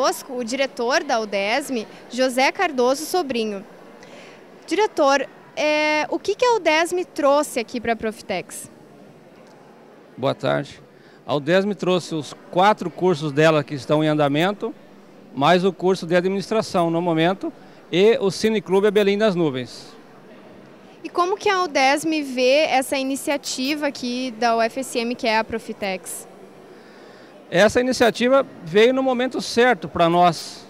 conosco o diretor da UDESM, José Cardoso Sobrinho. Diretor, o que a UDESM trouxe aqui para a Profitex? Boa tarde. A UDESM trouxe os 4 cursos dela que estão em andamento, mais o curso de administração no momento e o Cineclube Abelim das Nuvens. E como que a UDESM vê essa iniciativa aqui da UFSM, que é a Profitex? Essa iniciativa veio no momento certo para nós.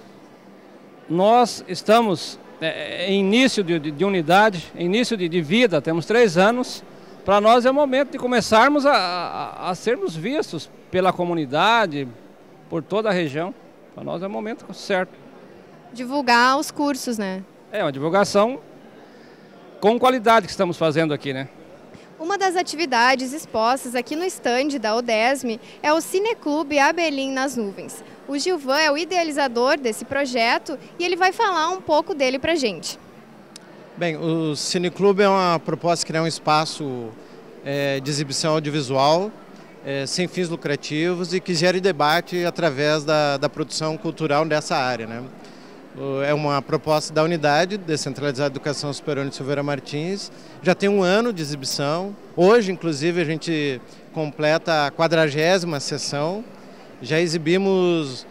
Nós estamos em início de unidade, início de vida, temos 3 anos. Para nós é o momento de começarmos a sermos vistos pela comunidade, por toda a região. Para nós é o momento certo. Divulgar os cursos, né? É uma divulgação com qualidade que estamos fazendo aqui, né? Uma das atividades expostas aqui no estande da UDESM é o Cineclube Abelim nas Nuvens. O Gilvan é o idealizador desse projeto e ele vai falar um pouco dele pra gente. Bem, o Cineclube é uma proposta de criar um espaço de exibição audiovisual sem fins lucrativos e que gere debate através da produção cultural dessa área, né? É uma proposta da Unidade Descentralizada de Educação Superior de Silveira Martins. Já tem 1 ano de exibição. Hoje, inclusive, a gente completa a 40ª sessão. Já exibimos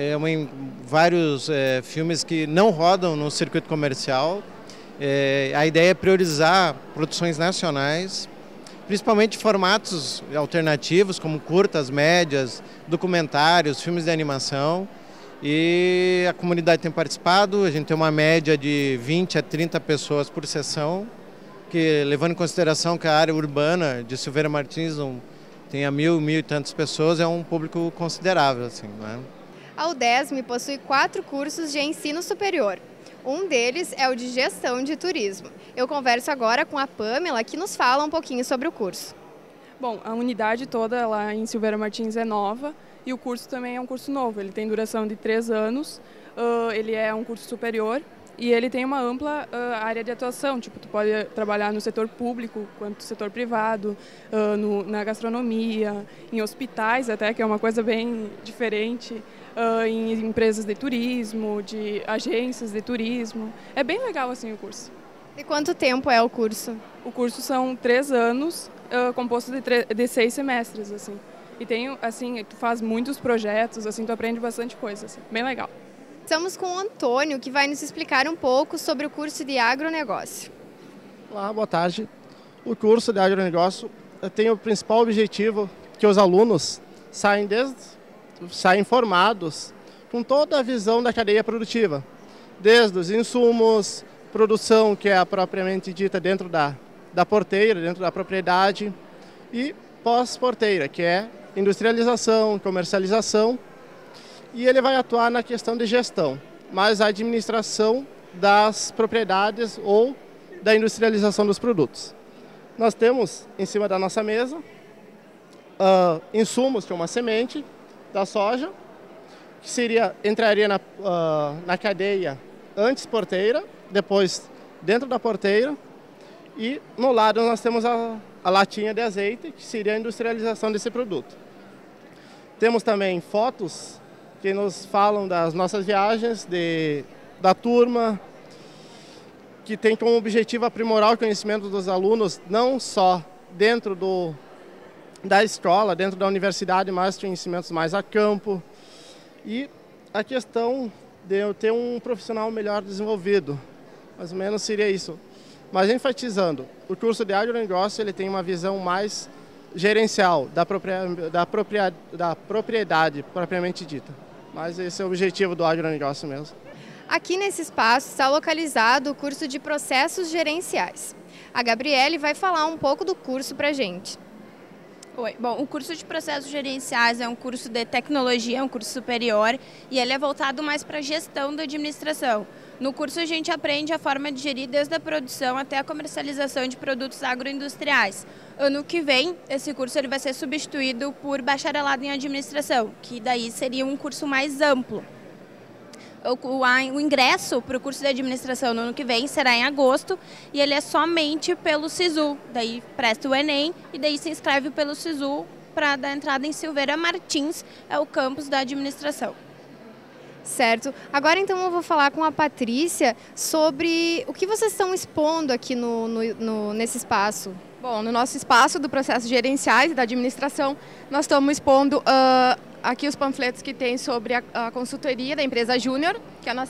vários filmes que não rodam no circuito comercial. A ideia é priorizar produções nacionais, principalmente formatos alternativos, como curtas, médias, documentários, filmes de animação. E a comunidade tem participado, a gente tem uma média de 20 a 30 pessoas por sessão, que levando em consideração que a área urbana de Silveira Martins tem 1.000 e tantas pessoas, é um público considerável, assim, né? A UDESM possui 4 cursos de ensino superior. Um deles é o de gestão de turismo. Eu converso agora com a Pamela, que nos fala um pouquinho sobre o curso. Bom, a unidade toda lá em Silveira Martins é nova. E o curso também é um curso novo, ele tem duração de 3 anos, ele é um curso superior e ele tem uma ampla área de atuação, tipo, tu pode trabalhar no setor público quanto no setor privado, na gastronomia, em hospitais até, que é uma coisa bem diferente, em empresas de turismo, de agências de turismo. É bem legal assim o curso. E quanto tempo é o curso? O curso são 3 anos, composto de 6 semestres, assim. E tem, assim, tu faz muitos projetos, assim, tu aprende bastante coisa, assim, bem legal. Estamos com o Antônio, que vai nos explicar um pouco sobre o curso de agronegócio. Olá, boa tarde. O curso de agronegócio tem o principal objetivo que os alunos saem formados com toda a visão da cadeia produtiva, desde os insumos, produção, que é a propriamente dita dentro da porteira, dentro da propriedade, e pós-porteira, que é industrialização, comercialização, e ele vai atuar na questão de gestão, mas a administração das propriedades ou da industrialização dos produtos. Nós temos em cima da nossa mesa insumos, que é uma semente da soja, que entraria na cadeia antes porteira, depois dentro da porteira, e no lado nós temos a latinha de azeite, que seria a industrialização desse produto. Temos também fotos que nos falam das nossas viagens, da turma, que tem como objetivo aprimorar o conhecimento dos alunos, não só dentro da escola, dentro da universidade, mas conhecimentos mais a campo. E a questão de eu ter um profissional melhor desenvolvido, mais ou menos seria isso. Mas enfatizando, o curso de agronegócio ele tem uma visão mais gerencial da propriedade propriamente dita. Mas esse é o objetivo do agronegócio mesmo. Aqui nesse espaço está localizado o curso de processos gerenciais. A Gabriele vai falar um pouco do curso para a gente. Oi, bom, o curso de processos gerenciais é um curso de tecnologia, é um curso superior e ele é voltado mais para a gestão da administração. No curso a gente aprende a forma de gerir desde a produção até a comercialização de produtos agroindustriais. Ano que vem, esse curso ele vai ser substituído por bacharelado em administração, que daí seria um curso mais amplo. O ingresso para o curso de administração no ano que vem será em agosto e ele é somente pelo SISU. Daí presta o Enem e daí se inscreve pelo SISU para dar entrada em Silveira Martins, é o campus da administração. Certo. Agora então eu vou falar com a Patrícia sobre o que vocês estão expondo aqui nesse espaço. Bom, no nosso espaço do processo gerenciais e da administração, nós estamos expondo aqui os panfletos que tem sobre a consultoria da empresa Júnior, que é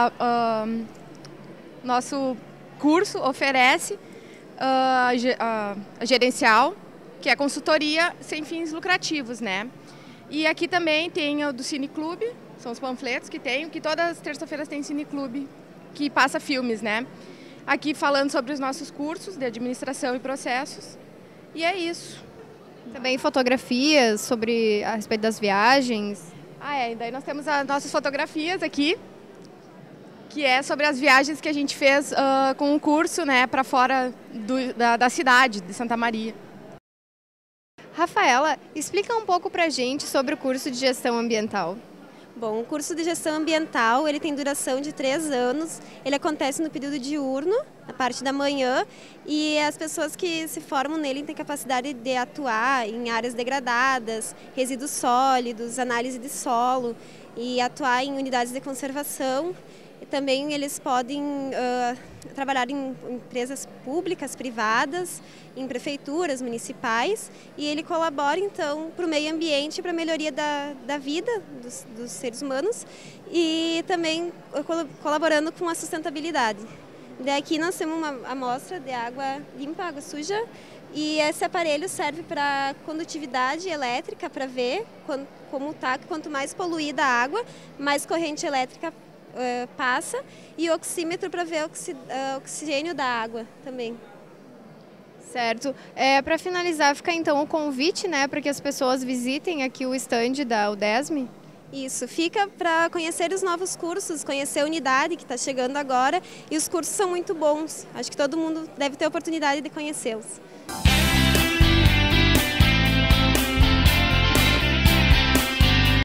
nosso curso oferece a gerencial, que é consultoria sem fins lucrativos, né? E aqui também tem o do Cineclube, são os panfletos que tem, que todas as terças-feiras tem Cineclube, que passa filmes, né? Aqui falando sobre os nossos cursos de administração e processos. E é isso. Também fotografias a respeito das viagens. E daí nós temos as nossas fotografias aqui, que é sobre as viagens que a gente fez com o curso, né, para fora da cidade de Santa Maria. Rafaela, explica um pouco pra gente sobre o curso de gestão ambiental. Bom, o curso de gestão ambiental, ele tem duração de 3 anos, ele acontece no período diurno, na parte da manhã, e as pessoas que se formam nele têm capacidade de atuar em áreas degradadas, resíduos sólidos, análise de solo, e atuar em unidades de conservação. E também eles podem trabalhar em empresas públicas, privadas, em prefeituras, municipais, e ele colabora então para o meio ambiente, para a melhoria da vida dos seres humanos e também colaborando com a sustentabilidade. Daqui nós temos uma amostra de água limpa, água suja, e esse aparelho serve para condutividade elétrica, para ver como está, quanto mais poluída a água, mais corrente elétrica passa, e oxímetro para ver o oxigênio da água também. Certo. Para finalizar, fica então o convite, né, para que as pessoas visitem aqui o stand da UDESM. Isso, fica para conhecer os novos cursos, conhecer a unidade que está chegando agora, e os cursos são muito bons. Acho que todo mundo deve ter a oportunidade de conhecê-los.